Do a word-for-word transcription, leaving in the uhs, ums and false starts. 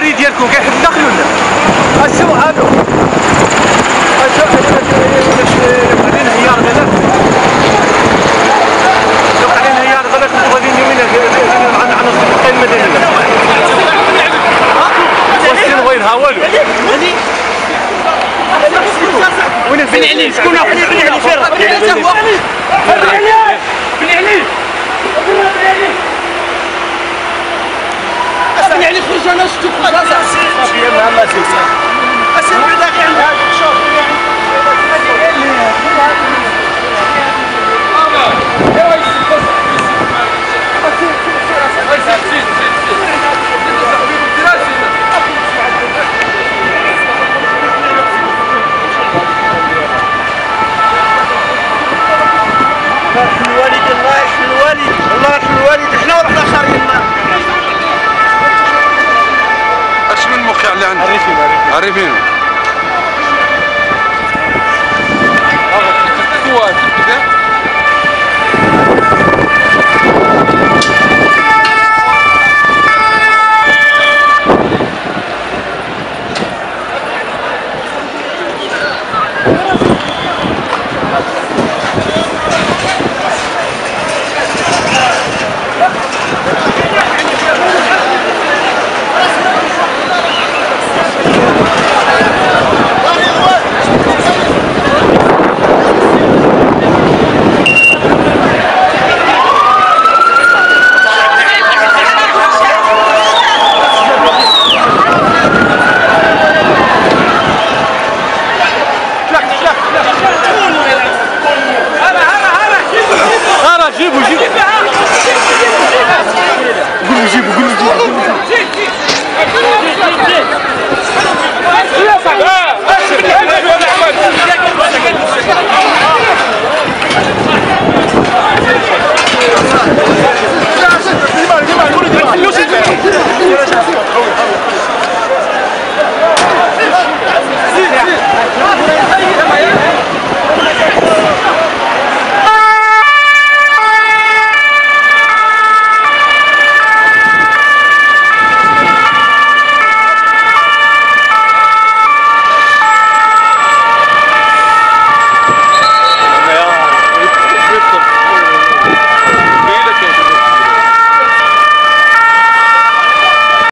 الدراري ديالكم كيحب الداخل ولا؟ السوق هذا السوق غادي نهيار غدا لو غادي نهيار غدا كنتو غاديين وين عند عند السوق المدني واش وين ها والو وين فين علي شكون فين علي فين علي فين علي فين علي خرج انا شفتو خلاص صافي يا محمد اسير بعدا كاين هذاك شوف الوالد الله يحمي الوالد الله يحمي الوالد احنا ورحنا خارجين معاه. اش من موقع اللي عندك؟ عارفين عارفين